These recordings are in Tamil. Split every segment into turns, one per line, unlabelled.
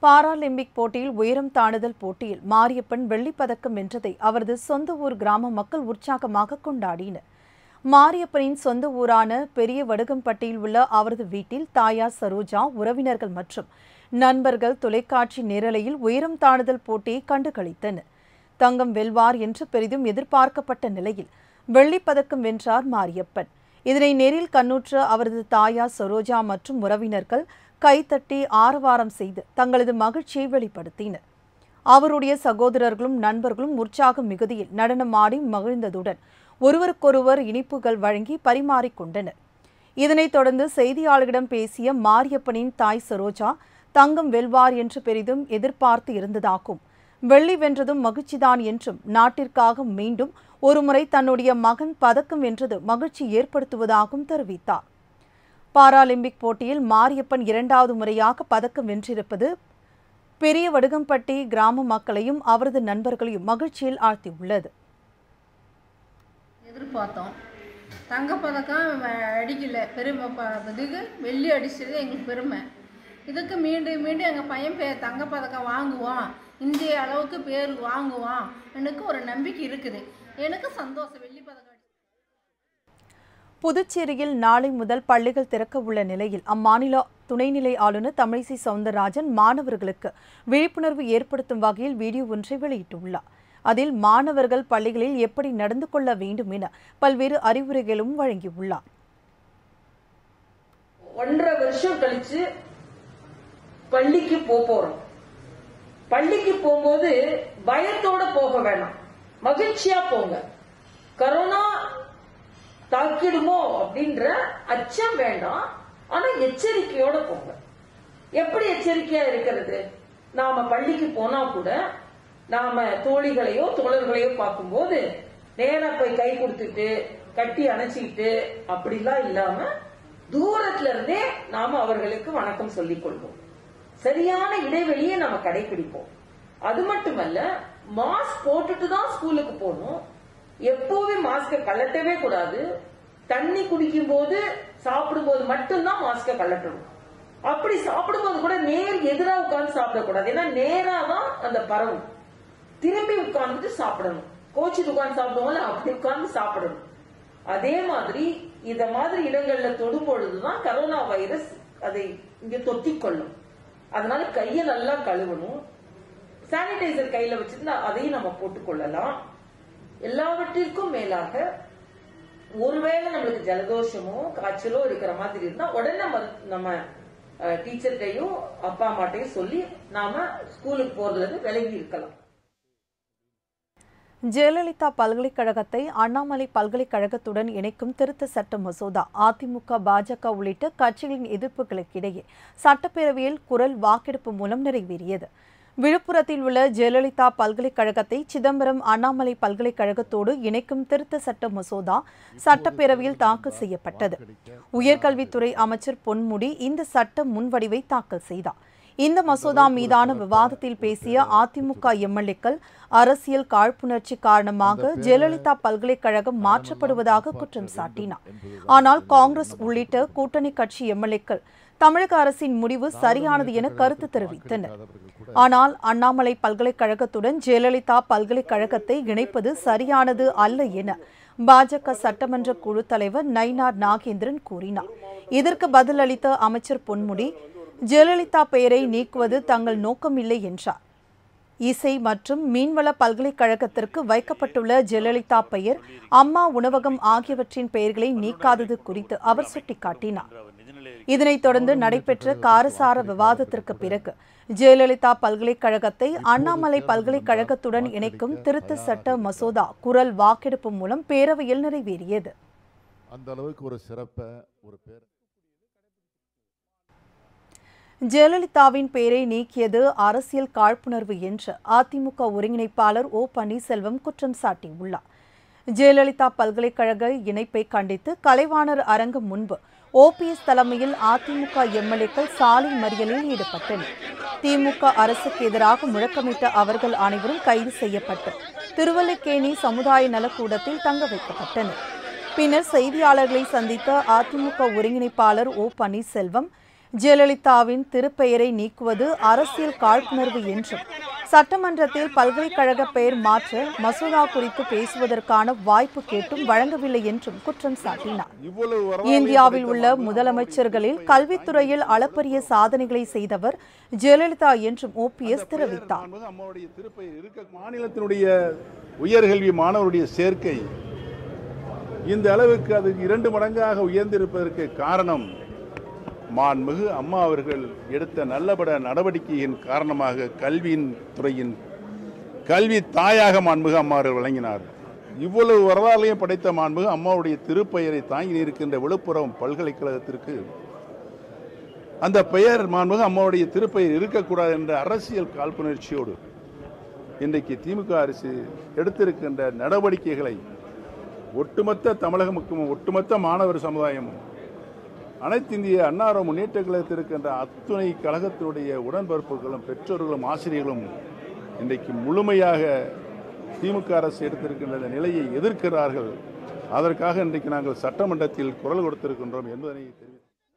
பாராலிம்பிக் போட்டியில் உயரம் தாண்டுதல் போட்டியில் மாரியப்பன் வெள்ளிப் பதக்கம் வென்றதை அவரது சொந்த ஊர் கிராம மக்கள் உற்சாகமாக கொண்டாடினர். மாரியப்பனின் சொந்த ஊரான பெரிய வடுகம்பட்டியில் உள்ள அவரது வீட்டில் தாயார் சரோஜா, உறவினர்கள் மற்றும் நண்பர்கள் தொலைக்காட்சி நேரலையில் உயரம் தாண்டுதல் போட்டியை கண்டுகளித்தனர். தங்கம் வெல்வார் என்று பெரிதும் எதிர்பார்க்கப்பட்ட நிலையில் வெள்ளிப் பதக்கம் வென்றார் மாரியப்பன். இதனை நேரில் கண்ணுற்ற அவரது தாயார் சரோஜா மற்றும் உறவினர்கள் கைத்தட்டி ஆரவாரம் செய்து தங்களது மகிழ்ச்சியை வெளிப்படுத்தினர். அவருடைய சகோதரர்களும் நண்பர்களும் உற்சாக மிகுதியில் நடனமாடி மகிழ்ந்ததுடன் ஒருவருக்கொருவர் இனிப்புகள் வழங்கி பரிமாறிக்கொண்டனர். இதனைத் தொடர்ந்து செய்தியாளர்களிடம் பேசிய மாரியப்பனின் தாய் சரோஜா, தங்கம் வெல்வார் என்று பெரிதும் எதிர்பார்த்து இருந்ததாகவும் வெள்ளி வென்றதும் மகிழ்ச்சிதான் என்றும் நாட்டிற்காக மீண்டும் ஒருமுறை தன்னுடைய மகன் பதக்கம் வென்றது மகிழ்ச்சி ஏற்படுத்துவதாகவும் தெரிவித்தார். பாராலிம்பிக் போட்டியில் மாரியப்பன் 2வது முறையாக பதக்கம் வென்றிருப்பது பெரிய வடுகம்பட்டி கிராம மக்களையும் அவரது நண்பர்களையும் மகிழ்ச்சியில் ஆழ்த்தியுள்ளது.
எதிர்பார்த்தோம், தங்கப்பதக்கம் அடிக்கல, பெருமை வெள்ளி அடிச்சது எங்களுக்கு பெருமை. இதுக்கு மீண்டும் மீண்டும் எங்கள் பையன் தங்கப்பதக்கம் வாங்குவான், இந்திய அளவுக்கு பேர் வாங்குவான், எனக்கு ஒரு நம்பிக்கை இருக்குது. எனக்கு சந்தோஷம். வெள்ளி பதக்கம்.
புதுச்சேரியில் நாளை முதல் பள்ளிகள் திறக்க உள்ள நிலையில் அம்மாநில துணைநிலை ஆளுநர் தமிழிசை சவுந்தரராஜன் மாணவர்களுக்கு விழிப்புணர்வு ஏற்படுத்தும் வகையில் வீடியோ ஒன்றை வெளியிட்டுள்ளார். அதில் மாணவர்கள் பள்ளிகளில் எப்படி நடந்து கொள்ள வேண்டும் என பல்வேறு அறிவுரைகளும் வழங்கியுள்ளார்.
1.5 வருஷம் கழிச்சு பள்ளிக்கு போறோம். பள்ளிக்கு போகும்போது பயத்தோட போக வேணாம், மகிழ்ச்சியா போங்க. கரோனா தாக்கிடுமோ அப்படின்ற அச்சம் வேண்டாம், ஆனா எச்சரிக்கையோட போங்க. எப்படி எச்சரிக்கையா இருக்கிறது? நாம பள்ளிக்கு போனா கூட நாம தோழிகளையோ தோழர்களையோ பார்க்கும்போது நேரா போய் கை கொடுத்துட்டு கட்டி அணைச்சிக்கிட்டு அப்படிலாம் இல்லாம தூரத்துல இருந்தே நாம அவர்களுக்கு வணக்கம் சொல்லிக் கொள்வோம். சரியான இடைவெளியை நம்ம கடைபிடிப்போம். அது மட்டுமல்ல, மாஸ்க் போட்டுட்டு தான் ஸ்கூலுக்கு போகணும். எப்பவுமே மாஸ்க கழட்டவே கூடாது. தண்ணி குடிக்கும் போது சாப்பிடும் போது மட்டும்தான் மாஸ்க கழட்டணும். அப்படி சாப்பிடும்போது கூட நேர் எதிரா உட்கார்ந்து சாப்பிடக்கூடாது, ஏன்னா நேரா தான் அந்த பரவும். திரும்பி உட்கார்ந்துட்டு சாப்பிடணும். கோச்சிட்டு உட்கார்ந்து சாப்பிடுவோம்ல, அப்படி உட்கார்ந்து சாப்பிடணும். அதே மாதிரி இந்த மாதிரி இடங்கள்ல தொடும் பொழுதுதான் கரோனா வைரஸ் அதை இங்க தொத்திக்கொள்ளும். அதனால கையை நல்லா கழுவணும். சானிடைசர் கையில வச்சிருந்தா அதையும் நம்ம போட்டுக்கொள்ளலாம். எல்லாவற்றிற்கும் மேலாக ஒருவேளை நம்மளுக்கு ஜலதோஷமோ காய்ச்சலோ இருக்கிற மாதிரி இருந்தா உடனே நம்ம டீச்சர்கிட்டையும் அப்பா அம்மாட்டையும் சொல்லி நாம ஸ்கூலுக்கு போறதுல இருந்து விலகி இருக்கலாம்.
ஜெயலலிதா பல்கலைக்கழகத்தை அண்ணாமலை பல்கலைக்கழகத்துடன் இணைக்கும் திருத்த சட்ட மசோதா அதிமுக, பாஜக உள்ளிட்ட கட்சிகளின் எதிர்ப்புகளுக்கிடையே சட்டப்பேரவையில் குரல் வாக்கெடுப்பு மூலம் நிறைவேறியது. விழுப்புரத்தில் உள்ள ஜெயலலிதா பல்கலைக்கழகத்தை சிதம்பரம் அண்ணாமலை பல்கலைக்கழகத்தோடு இணைக்கும் திருத்த சட்ட மசோதா சட்டப்பேரவையில் தாக்கல் செய்யப்பட்டது. உயர்கல்வித்துறை அமைச்சர் பொன்முடி இந்த சட்ட முன்வடிவை தாக்கல் செய்தார். இந்த மசோதா மீதான விவாதத்தில் பேசிய அதிமுக எம்எல்ஏக்கள் அரசியல் காழ்ப்புணர்ச்சி காரணமாக ஜெயலலிதா பல்கலைக்கழகம் மாற்றப்படுவதாக குற்றம் சாட்டினார். ஆனால் காங்கிரஸ் உள்ளிட்ட கூட்டணி கட்சி எம்எல்ஏக்கள் தமிழக அரசின் முடிவு சரியானது என கருத்து தெரிவித்தனர். ஆனால் அண்ணாமலை பல்கலைக்கழகத்துடன் ஜெயலலிதா பல்கலைக்கழகத்தை இணைப்பது சரியானது அல்ல என பாஜக சட்டமன்ற குழு தலைவர் நயினார் நாகேந்திரன் கூறினார். இதற்கு பதிலளித்த அமைச்சர் பொன்முடி, ஜெயலலிதா பெயரை நீக்குவது தங்கள் நோக்கமில்லை என்றார். இசை மற்றும் மீன்வள பல்கலைக்கழகத்திற்கு வைக்கப்பட்டுள்ள ஜெயலலிதா பெயர், அம்மா உணவகம் ஆகியவற்றின் பெயர்களை நீக்காதது குறித்து அவர் சுட்டிக்காட்டினார். இதனைத் தொடர்ந்து நடைபெற்ற காரசார விவாதத்திற்கு பிறகு ஜெயலலிதா பல்கலைக்கழகத்தை அண்ணாமலை பல்கலைக்கழகத்துடன் இணைக்கும் திருத்த சட்ட மசோதா குரல் வாக்கெடுப்பு மூலம் பேரவையில் நிறைவேறியது. ஜெயலலிதாவின் பெயரை நீக்கியது அரசியல் காழ்ப்புணர்வு என்று அதிமுக ஒருங்கிணைப்பாளர் ஓ பன்னீர்செல்வம் குற்றம் சாட்டியுள்ளார். ஜெயலலிதா பல்கலைக்கழக இணைப்பை கண்டித்து கலைவாணர் அரங்கம் முன்பு ஓபிஎஸ் தலைமையில் அதிமுக எம்எல்ஏக்கள் சாலை மறியலில் ஈடுபட்டனர். திமுக அரசுக்கு எதிராக முழக்கமிட்ட அவர்கள் அனைவரும் கைது செய்யப்பட்டு திருவல்லிக்கேணி சமுதாய நலக்கூடத்தில் தங்க வைக்கப்பட்டனர். பின்னர் செய்தியாளர்களை சந்தித்த அதிமுக ஒருங்கிணைப்பாளர் ஓ பன்னீர்செல்வம், ஜெயலலிதாவின் திருப்பெயரை நீக்குவது அரசியல் காழ்ப்புணர்வு என்றும் சட்டமன்றத்தில் பல்கலைக்கழக பெயர் மாற்ற மசோதா குறித்து பேசுவதற்கான வாய்ப்பு கேட்டும் வழங்கவில்லை என்றும் குற்றம் சாட்டினார். இந்தியாவில் உள்ள முதலமைச்சர்களில் கல்வித்துறையில் அளப்பரிய சாதனைகளை செய்தவர் ஜெயலலிதா என்றும் ஓபிஎஸ் தெரிவித்தார்.
மாநிலத்தினுடைய உயர்கல்வி மாணவருடைய சேர்க்கை இந்த அளவுக்கு அது 2 மடங்காக உயர்ந்திருப்பதற்கு காரணம் மாண்புமிகு அம்மா அவர்கள் எடுத்த நல்லபட நடவடிக்கையின் காரணமாக கல்வியின் துறையின் கல்வி தாயாக மாண்புமிகு அம்மா அவர்கள் விளங்கினார். இவ்வளவு வரலாறையும் படைத்த மாண்புமிகு அம்மாவுடைய திருப்பெயரை தாங்கி இருக்கின்ற விழுப்புரம் பல்கலைக்கழகத்திற்கு அந்த பெயர் மாண்புமிகு அம்மாவுடைய திருப்பெயர் இருக்கக்கூடாது என்ற அரசியல் காழ்ப்புணர்ச்சியோடு இன்றைக்கு திமுக அரசு எடுத்திருக்கின்ற நடவடிக்கைகளை ஒட்டுமொத்த தமிழகமுக்கும் ஒட்டுமொத்த மாணவர் சமுதாயமும் அனைத்து இந்திய அண்ணா முன்னேற்ற கழகத்தில் இருக்கின்ற அத்துணை கழகத்தினுடைய உடன்பிறப்புகளும் பெற்றோர்களும் ஆசிரியர்களும் இன்றைக்கு முழுமையாக திமுக அரசு எடுத்திருக்கின்ற நிலையை எதிர்க்கிறார்கள். அதற்காக இன்றைக்கு நாங்கள் சட்டமன்றத்தில் குரல் கொடுத்திருக்கின்றோம் என்பதனை தெரிவித்தார்.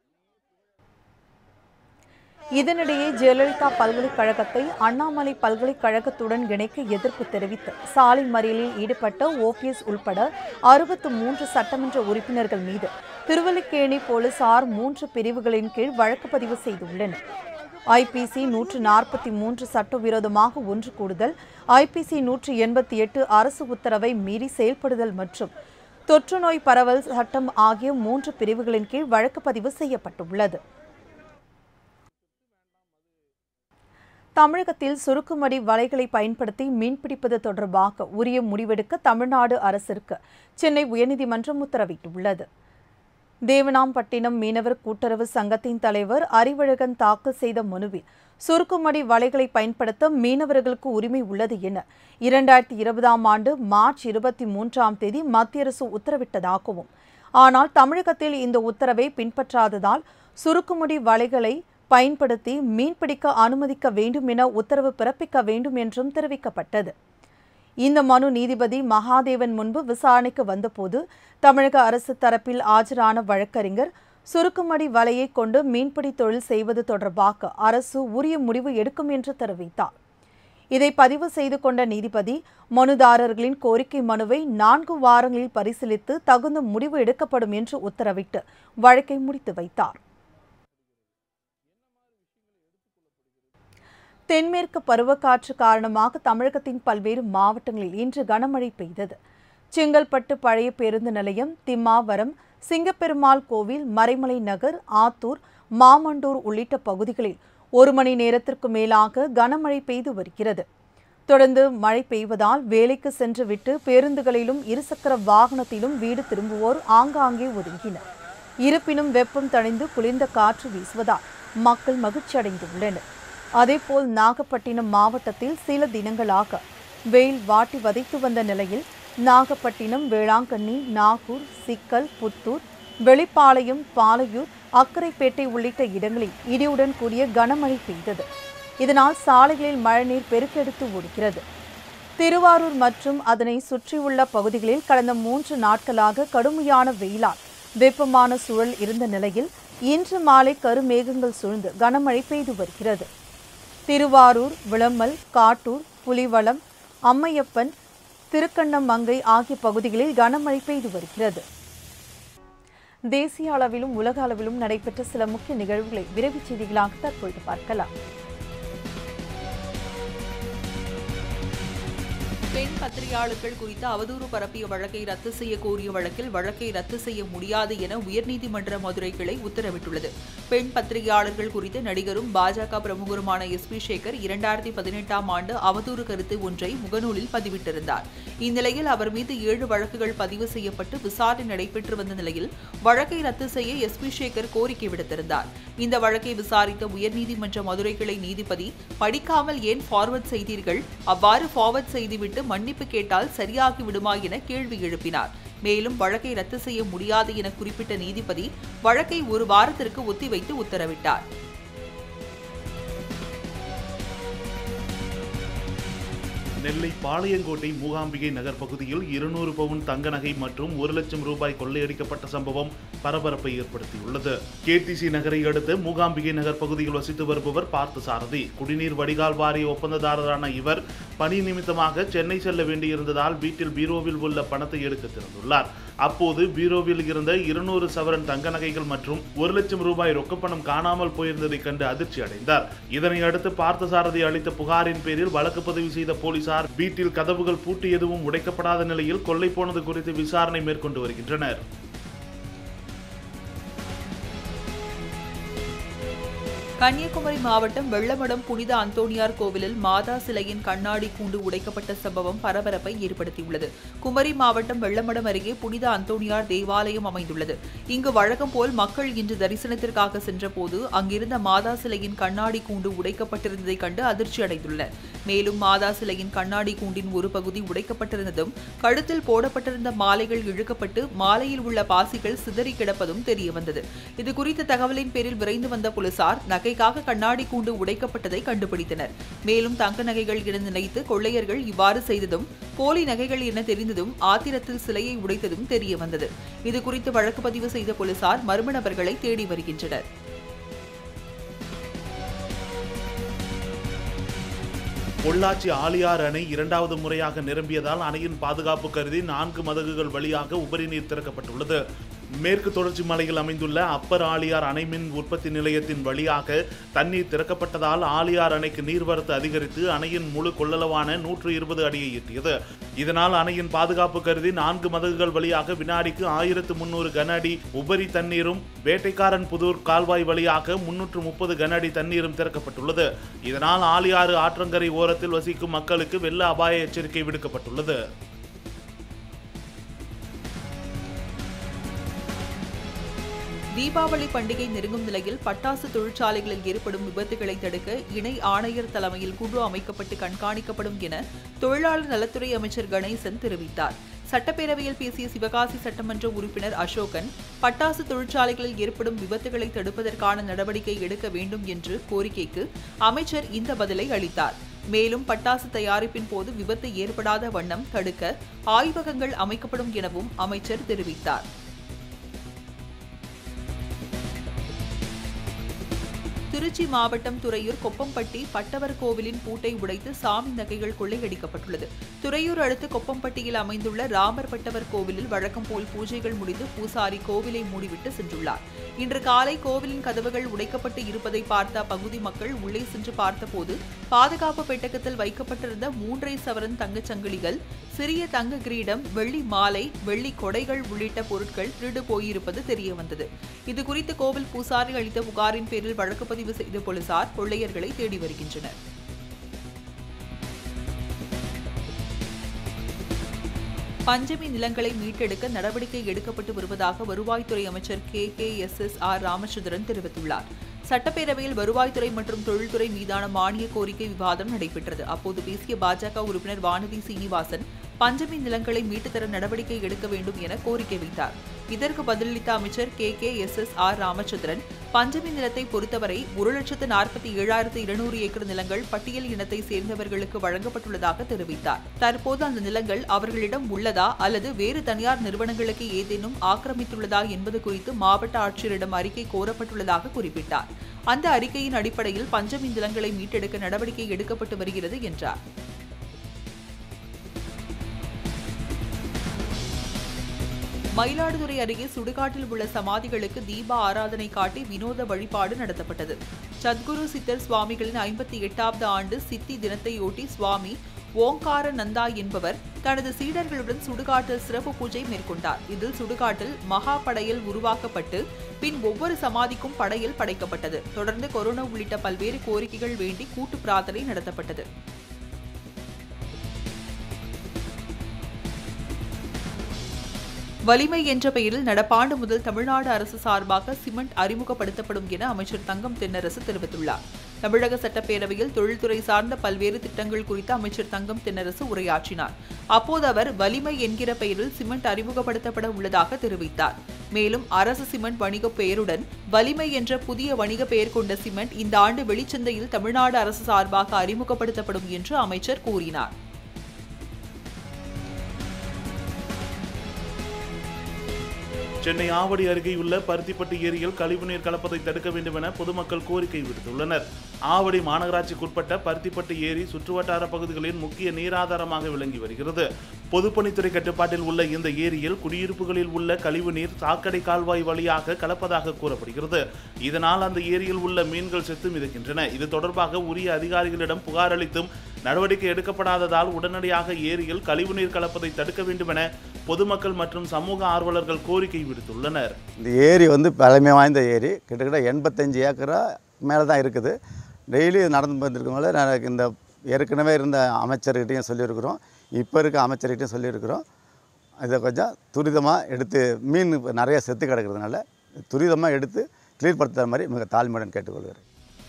இதனிடையே ஜெயலலிதா பல்கலைக்கழகத்தை அண்ணாமலை பல்கலைக்கழகத்துடன் இணைக்க எதிர்ப்பு தெரிவித்து சாலை மறியலில் ஈடுபட்ட ஓபிஎஸ் உள்பட 63 சட்டமன்ற உறுப்பினர்கள் மீது திருவல்லிக்கேணி போலீசார் 3 பிரிவுகளின் கீழ் வழக்கு பதிவு செய்துள்ளனர். ஐபிசி 143 சட்டவிரோதமாக ஒன்று கூடுதல், ஐபிசி 188 அரசு உத்தரவை மீறி செயல்படுதல் மற்றும் தொற்று நோய் பரவல் சட்டம் ஆகிய 3 பிரிவுகளின் கீழ் வழக்கு பதிவு செய்யப்பட்டுள்ளது. தமிழகத்தில் சுருக்குமடி வலைகளை பயன்படுத்தி மீன்பிடிப்பது தொடர்பாக உரிய முடிவெடுக்க தமிழ்நாடு அரசிற்கு சென்னை உயர்நீதிமன்றம் உத்தரவிட்டுள்ளது. தேவனாம்பட்டினம் மீனவர் கூட்டுறவு சங்கத்தின் தலைவர் அறிவழகன் தாக்கல் செய்த மனுவில் சுருக்குமடி வலைகளை பயன்படுத்த மீனவர்களுக்கு உரிமை உள்ளது என 2020ஆம் ஆண்டு மார்ச் 23ஆம் தேதி மத்திய அரசு உத்தரவிட்டதாகவும், ஆனால் தமிழகத்தில் இந்த உத்தரவை பின்பற்றாததால் சுருக்குமடி வலைகளை பயன்படுத்தி மீன்பிடிக்க அனுமதிக்க வேண்டும் என உத்தரவு பிறப்பிக்க வேண்டும் என்றும் தெரிவிக்கப்பட்டது. இந்த மனு நீதிபதி மகாதேவன் முன்பு விசாரணைக்கு வந்தபோது தமிழக அரசு தரப்பில் ஆஜரான வழக்கறிஞர் சுருக்குமடி வலையை கொண்டு மீன்பிடி தொழில் செய்வது தொடர்பாக அரசு உரிய முடிவு எடுக்கும் என்று தெரிவித்தார். இதை பதிவு செய்து கொண்ட நீதிபதி மனுதாரர்களின் கோரிக்கை மனுவை 4 வாரங்களில் பரிசீலித்து தகுந்த முடிவு எடுக்கப்படும் என்று உத்தரவிட்டு வழக்கை முடித்து வைத்தார். தென்மேற்கு பருவக்காற்று காரணமாக தமிழகத்தின் பல்வேறு மாவட்டங்களில் இன்று கனமழை பெய்தது. செங்கல்பட்டு பழைய பேருந்து நிலையம், திம்மாவரம், சிங்கப்பெருமாள் கோவில், மறைமலை நகர், ஆத்தூர், மாமண்டூர் உள்ளிட்ட பகுதிகளில் 1 மணி நேரத்திற்கு மேலாக கனமழை பெய்து வருகிறது. தொடர்ந்து மழை பெய்வதால் வேலைக்கு சென்றுவிட்டு பேருந்துகளிலும் இருசக்கர வாகனத்திலும் வீடு திரும்புவோர் ஆங்காங்கே ஒதுங்கினர். இருப்பினும் வெப்பம் தணிந்து குளிர்ந்த காற்று வீசுவதால் மக்கள் மகிழ்ச்சியடைந்துள்ளனர். அதேபோல் நாகப்பட்டினம் மாவட்டத்தில் சில தினங்களாக வெயில் வாட்டி வதைத்து வந்த நிலையில் நாகப்பட்டினம், வேளாங்கண்ணி, நாகூர், சிக்கல், புத்தூர், வெளிப்பாளையம், பாலையூர், அக்கரைப்பேட்டை உள்ளிட்ட இடங்களில் இடியுடன் கூடிய கனமழை பெய்தது. இதனால் சாலைகளில் மழைநீர் பெருக்கெடுத்து ஓடுகிறது. திருவாரூர் மற்றும் அதனை சுற்றியுள்ள பகுதிகளில் கடந்த 3 நாட்களாக கடுமையான வெயிலால் வெப்பமான சூழல் இருந்த நிலையில் இன்று மாலை கருமேகங்கள் சூழ்ந்து கனமழை பெய்து வருகிறது. திருவாரூர், விளமல், காட்டூர், புலிவளம், அம்மையப்பன், திருக்கண்ணமங்கை ஆகிய பகுதிகளில் கனமழை பெய்து வருகிறது. தேசிய அளவிலும் உலக அளவிலும் நடைபெற்ற சில முக்கிய நிகழ்வுகளை விரைவுச் செய்திகளாக தற்பொழுது பார்க்கலாம்.
பெண் பத்திரிகையாளர்கள் குறித்து அவதூறு பரப்பிய வழக்கை ரத்து செய்ய கோரிய வழக்கில் வழக்கை ரத்து செய்ய முடியாது என உயர்நீதிமன்ற மதுரை கிளை உத்தரவிட்டுள்ளது. பெண் பத்திரிகையாளர்கள் குறித்து நடிகரும் பாஜக பிரமுகருமான எஸ்.பி. சேகர் 2018ஆம் ஆண்டு அவதூறு கருத்து ஒன்றை முகநூலில் பதிவிட்டிருந்தார். இந்நிலையில் அவர் மீது 7 வழக்குகள் பதிவு செய்யப்பட்டு விசாரணை நடைபெற்று வந்த நிலையில் வழக்கை ரத்து செய்ய எஸ்.பி. சேகர் கோரிக்கை விடுத்திருந்தார். இந்த வழக்கை விசாரித்த உயர்நீதிமன்ற மதுரை கிளை நீதிபதி, படிக்காமல் ஏன் ஃபார்வர்ட் செய்தீர்கள்? அவ்வாறு ஃபார்வர்ட் செய்துவிட்டு மன்னிப்பு கேட்டால் சரியாகி விடுமா என கேள்வி எழுப்பினார். மேலும் வழக்கை ரத்து செய்ய முடியாது என குறிப்பிட்ட நீதிபதி வழக்கை 1 வாரத்திற்கு ஒத்திவைத்து உத்தரவிட்டார்.
நெல்லை பாளையங்கோட்டை மூகாம்பிகை நகர் பகுதியில் 200 பவுன் தங்க நகை மற்றும் 1 லட்சம் ரூபாய் கொள்ளையடிக்கப்பட்ட சம்பவம் பரபரப்பை ஏற்படுத்தியுள்ளது. கேடிசி நகரை அடுத்து மூகாம்பிகை நகர் பகுதியில் வசித்து வருபவர் பார்த்தசாரதி. குடிநீர் வடிகால் வாரிய ஒப்பந்ததாரரான இவர் பணி நிமித்தமாக சென்னை செல்ல வேண்டியிருந்ததால் வீட்டில் பீரோவில் உள்ள பணத்தை எடுக்க திறந்துள்ளார். அப்போது பீரோவில் இருந்த 200 சவரன் தங்க நகைகள் மற்றும் 1 லட்சம் ரூபாய் ரொக்கப்பணம் காணாமல் போயிருந்ததை கண்டு அதிர்ச்சி அடைந்தார். இதனை அடுத்து பார்த்தசாரதி அளித்த புகாரின் பேரில் வழக்கு பதிவு செய்த போலீசார் வீட்டில் கதவுகள் பூட்டி எதுவும் உடைக்கப்படாத நிலையில் கொள்ளை போனது குறித்து விசாரணை மேற்கொண்டு வருகின்றனர்.
கன்னியாகுமரி மாவட்டம் வெள்ளமடம் புனித அந்தோணியார் கோவிலில் மாதா சிலையின் கண்ணாடி கூண்டு உடைக்கப்பட்ட சம்பவம் பரபரப்பை ஏற்படுத்தியுள்ளது. குமரி மாவட்டம் வெள்ளமடம் அருகே புனித அந்தோணியார் தேவாலயம் அமைந்துள்ளது. இங்கு வழக்கம் போல் மக்கள் இன்று தரிசனத்திற்காக சென்றபோது அங்கிருந்த மாதா சிலையின் கண்ணாடி கூண்டு உடைக்கப்பட்டிருந்ததை கண்டு அதிர்ச்சி அடைந்துள்ளனர். மேலும் மாதா சிலையின் கண்ணாடி கூண்டின் ஒரு பகுதி உடைக்கப்பட்டிருந்ததும் கழுத்தில் போடப்பட்டிருந்த மாலைகள் இழுக்கப்பட்டு மாலையில் உள்ள பாசிகள் சிதறி கிடப்பதும் தெரியவந்தது. இதுகுறித்த தகவலின் பேரில் விரைந்து வந்த போலீசார் நகைக்காக கண்ணாடி கூண்டு உடைக்கப்பட்டதை கண்டுபிடித்தனர். மேலும் தங்க நகைகள் என நினைத்து கொள்ளையர்கள் இவ்வாறு செய்ததும் போலி நகைகள் என தெரிந்ததும் ஆத்திரத்தில் சிலையை உடைத்ததும் தெரியவந்தது. இதுகுறித்து வழக்கு பதிவு செய்த போலீசார் மர்ம நபர்களை தேடி வருகின்றனர்.
பொள்ளாச்சி ஆழியார் அணை 2வது முறையாக நிரம்பியதால் அணையின் பாதுகாப்பு கருதி 4 மதகுகள் வழியாக உபரி நீர் திறக்கப்பட்டுள்ளது. மேற்கு தொடர்ச்சி மலையில் அமைந்துள்ள அப்பர் ஆழியார் அணை மின் உற்பத்தி நிலையத்தின் வழியாக தண்ணீர் திறக்கப்பட்டதால் ஆழியார் அணைக்கு நீர்வரத்து அதிகரித்து அணையின் முழு கொள்ளளவான 120 அடியை எட்டியது. இதனால் அணையின் பாதுகாப்பு கருதி 4 மதகுகள் வழியாக வினாடிக்கு 1300 கன அடி உபரி தண்ணீரும் வேட்டைக்காரன் புதூர் கால்வாய் வழியாக 330 கன அடி தண்ணீரும் திறக்கப்பட்டுள்ளது. இதனால் ஆழியாறு ஆற்றங்கரை ஓரத்தில் வசிக்கும் மக்களுக்கு வெள்ள அபாய எச்சரிக்கை விடுக்கப்பட்டுள்ளது.
தீபாவளி பண்டிகை நெருங்கும் நிலையில் பட்டாசு தொழிற்சாலைகளில் ஏற்படும் விபத்துகளை தடுக்க இணை ஆணையர் தலைமையில் குழு அமைக்கப்பட்டு கண்காணிக்கப்படும் என தொழிலாளர் நலத்துறை அமைச்சர் கணேசன் தெரிவித்தார். சட்டப்பேரவையில் பேசிய சிவகாசி சட்டமன்ற உறுப்பினர் அசோகன் பட்டாசு தொழிற்சாலைகளில் ஏற்படும் விபத்துகளை தடுப்பதற்கான நடவடிக்கை எடுக்க வேண்டும் என்று கோரிக்கைக்கு அமைச்சர் இந்த பதிலை அளித்தார். மேலும் பட்டாசு தயாரிப்பின் போது விபத்து ஏற்படாத வண்ணம் தடுக்க ஆய்வகங்கள் அமைக்கப்படும் எனவும் அமைச்சர் தெரிவித்தார். திருச்சி மாவட்டம் துறையூர் கொப்பம்பட்டி பட்டவர் கோவிலின் பூட்டை உடைத்து சாமி நகைகள் கொள்ளையடிக்கப்பட்டுள்ளது. துறையூர் அடுத்து கொப்பம்பட்டியில் அமைந்துள்ள ராமர் பட்டவர் கோவிலில் வழக்கம் போல் பூஜைகள் முடிந்து பூசாரி கோவிலை மூடிவிட்டு சென்றுள்ளார். இன்று காலை கோவிலின் கதவுகள் உடைக்கப்பட்டு இருப்பதை பார்த்த அப்பகுதி மக்கள் உள்ளே சென்று பார்த்தபோது பாதுகாப்பு பெட்டகத்தில் வைக்கப்பட்டிருந்த 3 சவரன் தங்கச் சங்கிலிகள், சிறிய தங்க கிரீடம், வெள்ளி மாலை, வெள்ளி கொடைகள் உள்ளிட்ட பொருட்கள் திருடு போயிருப்பது தெரியவந்தது. இதுகுறித்து கோவில் பூசாரி அளித்த புகாரின் பேரில் வழக்கு பதிவு செய்த போலீசார் கொள்ளையர்களை தேடி வருகின்றனர். பஞ்சமி நிலங்களை மீட்டெடுக்க நடவடிக்கை எடுக்கப்பட்டு வருவதாக வருவாய்த்துறை அமைச்சர் KKSSR ராமச்சந்திரன் தெரிவித்துள்ளார். சட்டப்பேரவையில் வருவாய்த்துறை மற்றும் தொழில்துறை மீதான மானிய கோரிக்கை விவாதம் நடைபெற்றது. அப்போது பேசிய பாஜக உறுப்பினர் வானதி சீனிவாசன் பஞ்சமி நிலங்களை மீட்டுத்தர நடவடிக்கை எடுக்க வேண்டும் என கோரிக்கை வைத்தார். இதற்கு பதிலளித்த அமைச்சர் KKSSR ராமச்சந்திரன் பஞ்சமி நிலத்தை பொறுத்தவரை 1,47,200 ஏக்கர் நிலங்கள் பட்டியல் இனத்தை சேர்ந்தவர்களுக்கு வழங்கப்பட்டுள்ளதாக தெரிவித்தார். தற்போது அந்த நிலங்கள் அவர்களிடம் உள்ளதா அல்லது வேறு தனியார் நிறுவனங்களுக்கு ஏதேனும் ஆக்கிரமித்துள்ளதா என்பது குறித்து மாவட்ட ஆட்சியரிடம் அறிக்கை கோரப்பட்டுள்ளதாக குறிப்பிட்டார். அந்த அறிக்கையின் அடிப்படையில் பஞ்சமி நிலங்களை மீட்டெடுக்க நடவடிக்கை எடுக்கப்பட்டு வருகிறது என்றார். மயிலாடுதுறை அருகே சுடுகாட்டில் உள்ள சமாதிகளுக்கு தீப ஆராதனை காட்டி வினோத வழிபாடு நடத்தப்பட்டது. சத்குரு சித்தர் சுவாமிகளின் 58வது ஆண்டு சித்தி தினத்தையொட்டி சுவாமி ஓங்கார நந்தா என்பவர் தனது சீடர்களுடன் சுடுகாட்டில் சிறப்பு பூஜை மேற்கொண்டார். இதில் சுடுகாட்டில் மகா படையல் உருவாக்கப்பட்டு பின் ஒவ்வொரு சமாதிக்கும் படையல் படைக்கப்பட்டது. தொடர்ந்து கொரோனா உள்ளிட்ட பல்வேறு கோரிக்கைகள் வேண்டி கூட்டு பிரார்த்தனை நடத்தப்பட்டது. வலிமை என்ற பெயரில் நடப்பாண்டு முதல் தமிழ்நாடு அரசு சார்பாக சிமெண்ட் அறிமுகப்படுத்தப்படும் என அமைச்சர் தங்கம் தென்னரசு தெரிவித்துள்ளார். தமிழக சட்டப்பேரவையில் தொழில்துறை சார்ந்த பல்வேறு திட்டங்கள் குறித்து அமைச்சர் தங்கம் தென்னரசு உரையாற்றினார். அப்போது அவர் வலிமை என்கிற பெயரில் சிமெண்ட் அறிமுகப்படுத்தப்பட உள்ளதாக தெரிவித்தார். மேலும் அரசு சிமெண்ட் வணிக பெயருடன் வலிமை என்ற புதிய வணிக பெயர் கொண்ட சிமெண்ட் இந்த ஆண்டு வெளிச்சந்தையில் தமிழ்நாடு அரசு சார்பாக அறிமுகப்படுத்தப்படும் என்று அமைச்சர் கூறினார்.
சென்னை ஆவடி அருகேயுள்ள பருத்திப்பட்டு ஏரியில் கழிவுநீர் கலப்பதை தடுக்க வேண்டும் என பொதுமக்கள் கோரிக்கை விடுத்துள்ளனர். ஆவடி மாநகராட்சிக்குட்பட்ட பருத்திப்பட்டு ஏரி சுற்றுவட்டார பகுதிகளின் முக்கிய நீராதாரமாக விளங்கி வருகிறது. பொதுப்பணித்துறை கட்டுப்பாட்டில் உள்ள இந்த ஏரியில் குடியிருப்புகளில் உள்ள கழிவுநீர் சாக்கடை கால்வாய் வழியாக கலப்பதாக கூறப்படுகிறது. இதனால் அந்த ஏரியில் உள்ள மீன்கள் செத்து மிதக்கின்றன. இது தொடர்பாக உரிய அதிகாரிகளிடம் புகார் அளித்தும் நடவடிக்கை எடுக்கப்படாததால் உடனடியாக ஏரியில் கழிவுநீர் கலப்பதை தடுக்க வேண்டும் என பொதுமக்கள் மற்றும் சமூக ஆர்வலர்கள் கோரிக்கை விடுத்துள்ளனர்.
இந்த ஏரி பழமை வாய்ந்த ஏரி, கிட்டத்தட்ட 85 ஏக்கரா மேலே தான் இருக்குது. டெய்லி நடந்து வந்துருக்கவங்கள இந்த ஏற்கனவே இருந்த அமைச்சர்கிட்டையும் சொல்லியிருக்கிறோம், இப்போ இருக்க அமைச்சர்கிட்டையும் சொல்லியிருக்கிறோம். இதை கொஞ்சம் துரிதமாக எடுத்து, மீன் நிறைய செத்து கிடக்கிறதுனால துரிதமாக எடுத்து கிளீன் படுத்துகிற மாதிரி மிக தாழ்மையுடன் கேட்டுக்கொள்கிறேன்.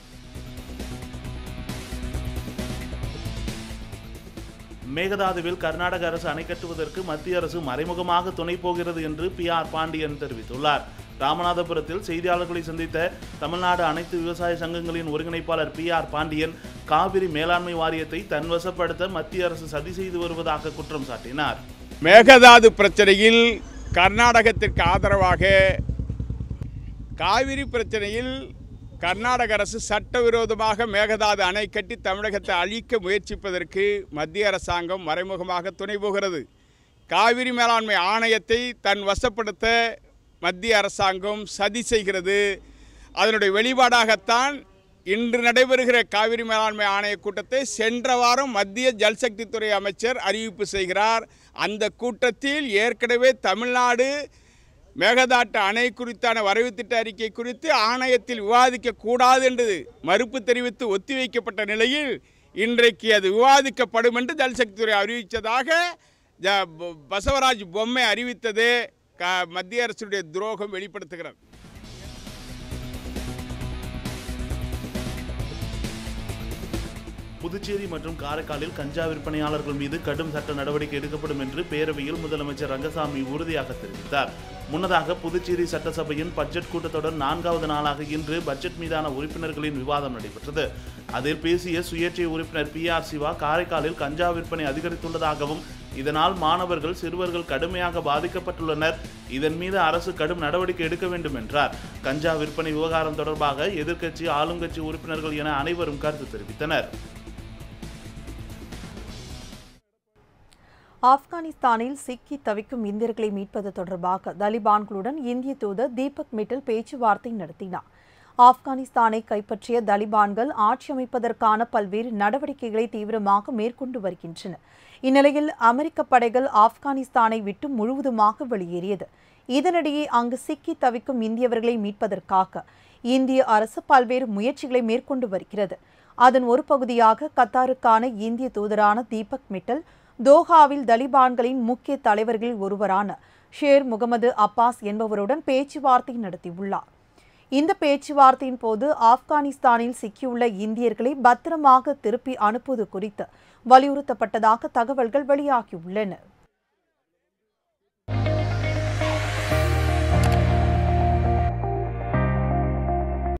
மேகதாதுவில் கர்நாடக அரசு அணை கட்டுவதற்கு மத்திய அரசு மறைமுகமாக துணை போகிறது என்று PR பாண்டியன் தெரிவித்துள்ளார். ராமநாதபுரத்தில் செய்தியாளர்களை சந்தித்த தமிழ்நாடு அனைத்து விவசாய சங்கங்களின் ஒருங்கிணைப்பாளர் PR பாண்டியன் காவிரி மேலாண்மை வாரியத்தை தன்வசப்படுத்த மத்திய அரசு சதி செய்து வருவதாக குற்றம் சாட்டினார்.
மேகதாது பிரச்சனையில் கர்நாடகத்திற்கு ஆதரவாக காவிரி பிரச்சனையில் கர்நாடக அரசு சட்டவிரோதமாக மேகதாது அணை கட்டி தமிழகத்தை அழிக்க முயற்சிப்பதற்கு மத்திய அரசாங்கம் மறைமுகமாக துணை போகிறது. காவிரி மேலாண்மை ஆணையத்தை தன் வசப்படுத்த மத்திய அரசாங்கம் சதி செய்கிறது. அதனுடைய வெளிப்பாடாகத்தான் இன்று நடைபெறுகிற காவிரி மேலாண்மை ஆணைய கூட்டத்தை சென்ற வாரம் மத்திய ஜல்சக்தித்துறை அமைச்சர் அறிவிப்பு செய்கிறார். அந்த கூட்டத்தில் ஏற்கனவே தமிழ்நாடு மேகதாட்டு அணை குறித்தான வரைவு திட்ட அறிக்கை குறித்து ஆணையத்தில் விவாதிக்கக்கூடாது என்று மறுப்பு தெரிவித்து ஒத்திவைக்கப்பட்ட நிலையில் இன்றைக்கு அது விவாதிக்கப்படும் என்று ஜல்சக்தித்துறை அறிவித்ததாக பசவராஜ் பொம்மை அறிவித்ததே மத்திய அரசுடைய துரோகம் வெளிப்படுத்துகிறது.
புதுச்சேரி மற்றும் காரைக்காலில் கஞ்சா விற்பனையாளர்கள் மீது கடும் சட்ட நடவடிக்கை எடுக்கப்படும் என்று பேரவையில் முதலமைச்சர் ரங்கசாமி உறுதியாக தெரிவித்தார். முன்னதாக புதுச்சேரி சட்டசபையின் பட்ஜெட் கூட்டத்தொடர் 4வது நாளாக இன்று பட்ஜெட் மீதான உறுப்பினர்களின் விவாதம் நடைபெற்றது. அதில் பேசிய சுயேட்சை உறுப்பினர் PR சிவா காரைக்காலில் கஞ்சா விற்பனை அதிகரித்துள்ளதாகவும் இதனால் மாணவர்கள் சிறுவர்கள் கடுமையாக பாதிக்கப்பட்டுள்ளனர், இதன் மீது அரசு கடும் நடவடிக்கை எடுக்க வேண்டும் என்றார். கஞ்சா விற்பனை விவகாரம் தொடர்பாக எதிர்க்கட்சி ஆளுங்கட்சி உறுப்பினர்கள் என அனைவரும் கருத்து தெரிவித்தனர்.
ஆப்கானிஸ்தானில் சிக்கி தவிக்கும் இந்தியர்களை மீட்பது தொடர்பாக தலிபான்களுடன் இந்திய தூதர் தீபக் மிட்டல் பேச்சுவார்த்தை நடத்தினார். ஆப்கானிஸ்தானை கைப்பற்றிய தலிபான்கள் ஆட்சி அமைப்பதற்கான பல்வேறு நடவடிக்கைகளை தீவிரமாக மேற்கொண்டு வருகின்றனர். இந்நிலையில் அமெரிக்க படைகள் ஆப்கானிஸ்தானை விட்டு முழுவதுமாக வெளியேறியது. இதனிடையே அங்கு சிக்கி தவிக்கும் இந்தியவர்களை மீட்பதற்காக இந்திய அரசு பல்வேறு முயற்சிகளை மேற்கொண்டு வருகிறது. அதன் ஒரு பகுதியாக கத்தாருக்கான இந்திய தூதரான தீபக் மிட்டல் தோஹாவில் தலிபான்களின் முக்கிய தலைவர்களில் ஒருவரான ஷேர் முகமது அப்பாஸ் என்பவருடன் பேச்சுவார்த்தை நடத்தியுள்ளார். இந்த பேச்சுவார்த்தையின் போது ஆப்கானிஸ்தானில் சிக்கியுள்ள இந்தியர்களை பத்திரமாக திருப்பி அனுப்புவது குறித்து வலியுறுத்தப்பட்டதாக தகவல்கள் வெளியாகியுள்ளன.